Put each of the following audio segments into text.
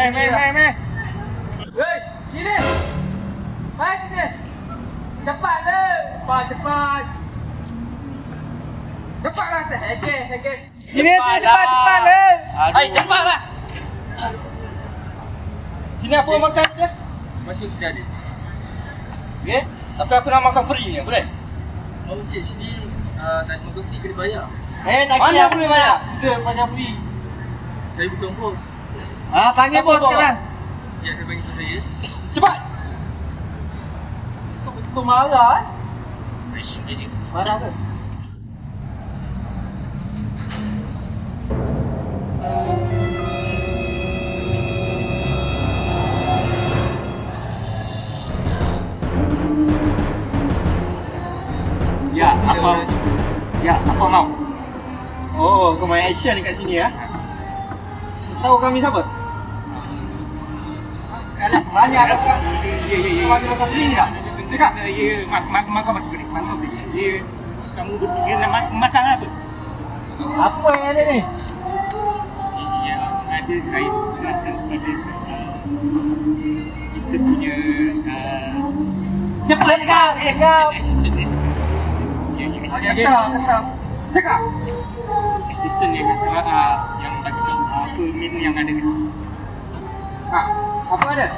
Meh. Hei, sini. Mai sini. Cepat le. Cepat. Cepatlah teh. Hege. Sini cepat le. Hai, cepatlah. Sini apa makan dia? Masuk jadi. Okey. Tapi aku nak makan free ni, boleh? Oh, cik sini nak makan free kena bayar. Tak kira boleh bayar. Kita bayar free. Saya bukan bos. Panggil bos sekarang. Ya, saya panggil saya. Cepat. Kau betul marah. Marah ke? Apa mau? Oh, kau main action dekat sini ya? Tahu kami siapa? Sekarang banyak dah kau. Kau ada makan free ni tak? Dekat? Ya, makan free. Ya, kamu bertiga nak makan apa? Apa yang ada ni? Yang ada kait pada kita punya Cepat kau! assistant. Cakap! Assistant yang yang bagi tahu apa menu yang ada. Apa ada?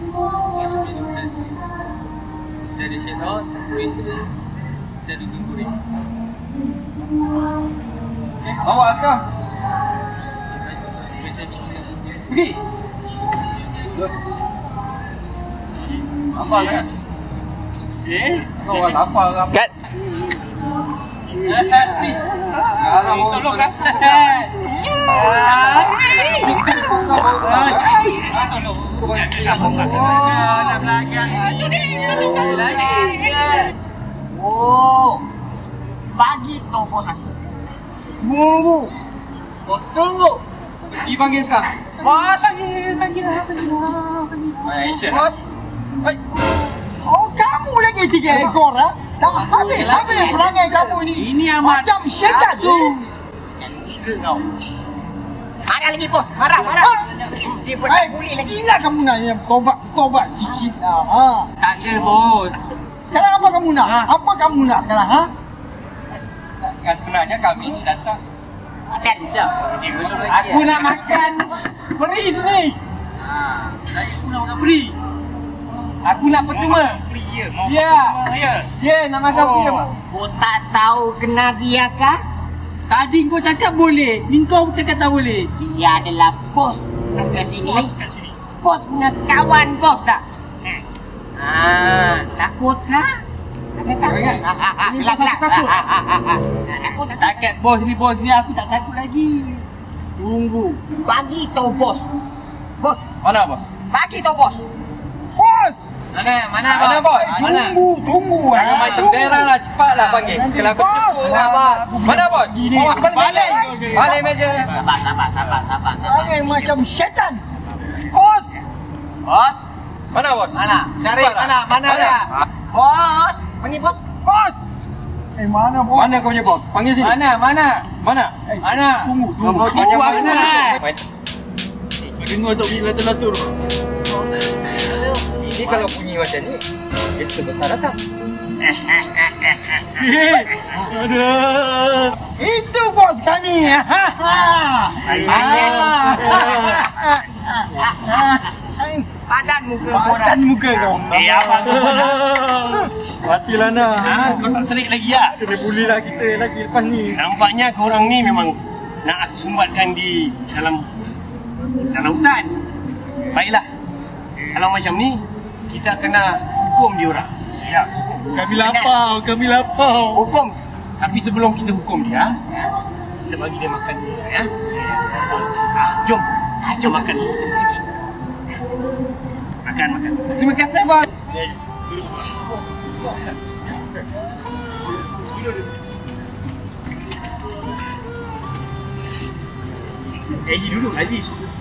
Dari shallot, oyster, dari ikan goreng. Bawa sekarang. Pergi. Apa kan? Kau lapar ke apa? Kat. Tolong kan? Nak belakang. Oh. Bagi tu bos aku. Tunggu. Pergi panggil sekarang. Bos. Panggil. Bos. Oh, kamu lagi 3 ekor ah? Tak habis perangai kamu ni. Ini amat macam syaitan. Kau. Marah lagi bos. Marah. Dia boleh bully lagi. Gila kamu nak yang tobat sikit lah. Tak ada bos. Sekarang apa kamu nak? Apa kamu nak sekarang? Yang sebenarnya kami ni datang. Makan je. Aku nak makan free sini. Tadi aku nak makan free. Aku nak percuma. Free je. Ya, nak makan free. Kau tak tahu kena dia kah? Tadi kau cakap boleh. Ni kau cakap tak boleh. Dia adalah bos kat sini. Bos punya kawan bos tak? Takut kah? Ada takut? Ini pasal takut. Takut tak? Takat bos ni aku tak takut lagi. Tunggu. Bagi tahu bos. Bos. Mana bos? Bagi tahu bos. Bos! Mana bos? Tunggu. Jangan macam daerah lah, cepatlah panggil. Kalau aku cepat lah. Mana bos? Balik meja. Sabar. Perangai macam syaitan. Bos! Bos. Mana bos? Mana? Cari mana dia? Bos. Panggil bos. Bos! Mana bos? Mana kau punya bos? Panggil sini. Mana? Tunggu. Macam mana? Dengar tak bila terlatur. Ini kalau bunyi macam ni, dia terbesar datang. Aduh. Itu bos kami. Padan muka kau. Apa tu? Matilah nak. Kau tak serik lagi ya? Kena bully lah kita lagi lepas ni. Nampaknya korang ni memang nak aku sumbatkan di dalam hutan. Baiklah. Kalau macam ni, kita kena hukum dia orang. Ya. Kami lapar. Hukum. Tapi sebelum kita hukum dia, kita bagi dia makan dulu ya. Jom. Jom makan. Sikit. Makan. Terima kasih bos. Haji dulu, Haji.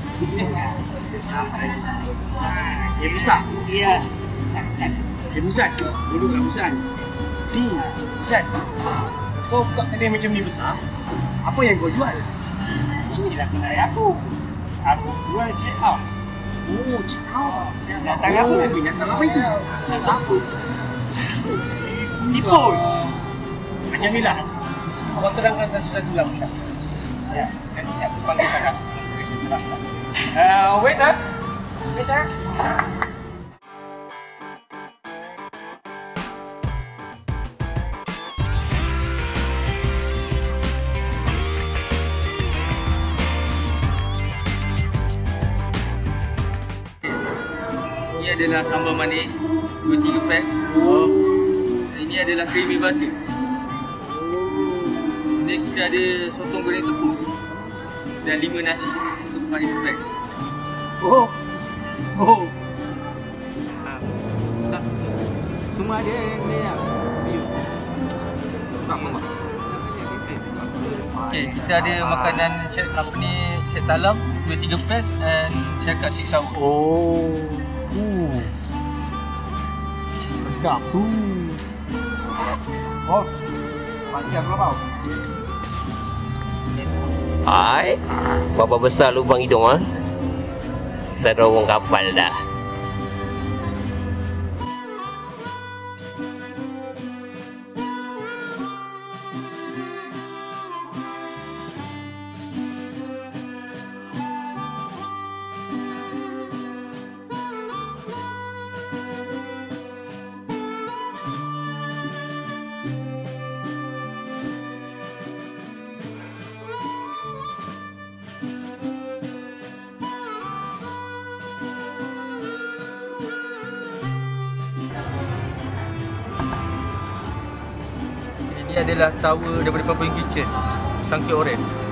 Dia besar. Ya. Dia besar. Duduk kat besar. Ni, Syed. Kau buka kedai macam ni besar. Apa yang kau jual? Inilah kedai aku. Aku jual get out. Oh, cakap. Datang apa? Binatang apa itu? Takut. Tipu. Macam ni lah. Abang terangkan satu-satu lah, Ustaz. Ya, nanti aku panggil kakak. Wait ah. Wait ah. Ini adalah sambal manis 2-3 pack. Ini adalah creamy butter. Ini kita ada sotong goreng tepung dan 5 nasi untuk manis pack. Oh. Oh. Semua ada yang dia. Okey, kita ada makanan set apa ni, set talam 2-3 pack dan saya kat six sour. Oh. Sedap tu. Oh. Macam apa? Hai, berapa besar lubang hidung ah? Serong kapal dah. Ini adalah tower daripada Papuan Kitchen, Sangkit Oren.